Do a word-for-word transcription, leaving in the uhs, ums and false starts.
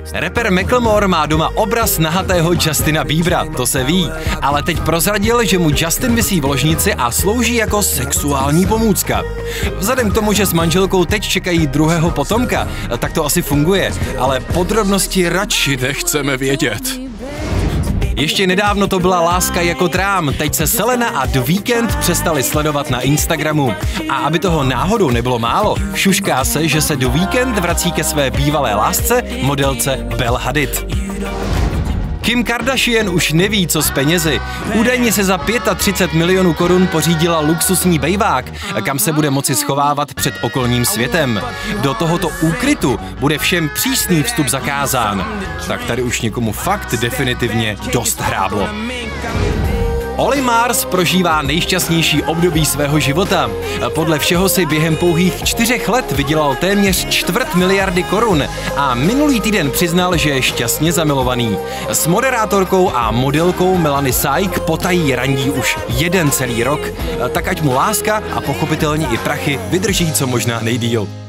Rapper Macklemore má doma obraz nahatého Justina Biebera, to se ví, ale teď prozradil, že mu Justin visí v ložnici a slouží jako sexuální pomůcka. Vzhledem k tomu, že s manželkou teď čekají druhého potomka, tak to asi funguje, ale podrobnosti radši nechceme vědět. Ještě nedávno to byla láska jako trám, teď se Selena a The Weeknd přestali sledovat na Instagramu. A aby toho náhodou nebylo málo, šušká se, že se The Weeknd vrací ke své bývalé lásce, modelce Belle Hadid. Kim Kardashian už neví, co s penězi. Údajně se za třicet pět milionů korun pořídila luxusní bejvák, kam se bude moci schovávat před okolním světem. Do tohoto úkrytu bude všem přísný vstup zakázán. Tak tady už někomu fakt definitivně dost hráblo. Olly Murs prožívá nejšťastnější období svého života. Podle všeho si během pouhých čtyřech let vydělal téměř čtvrt miliardy korun a minulý týden přiznal, že je šťastně zamilovaný. S moderátorkou a modelkou Melanie Saik potají randí už jeden celý rok, tak ať mu láska a pochopitelně i prachy vydrží co možná nejdýl.